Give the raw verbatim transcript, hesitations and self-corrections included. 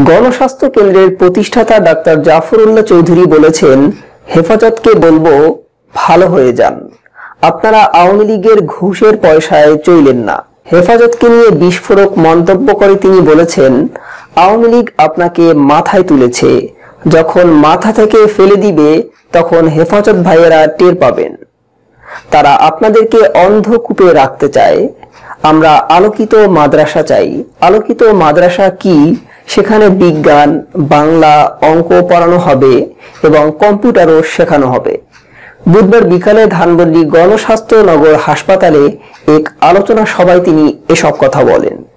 গণস্বাস্থ্য কেন্দ্রের প্রতিষ্ঠাতা ডাক্তার জাফরুল্লাহ চৌধুরী বলেছেন, হেফাজতকে বলবো ভালো হয়ে যান, আপনারা আওয়ামী লীগের ঘুষের পয়সায় চইলেন না। হেফাজতকে নিয়ে বিস্ফোরক মন্তব্য করে তিনি বলেছেন, আওয়ামী লীগ আপনাকে মাথায় তুলেছে, যখন মাথা থেকে ফেলে দিবে তখন হেফাজত ভাইয়েরা টের পাবেন। তারা আপনাদেরকে অন্ধকূপে রাখতে চায়। আমরা আলোকিত মাদ্রাসা চাই। আলোকিত মাদ্রাসা কি? সেখানে বিজ্ঞান, বাংলা, অঙ্ক পড়ানো হবে এবং কম্পিউটারও শেখানো হবে। বুধবার বিকালে ধানমন্ডি গণস্বাস্থ্য নগর হাসপাতালে এক আলোচনা সভায় তিনি এসব কথা বলেন।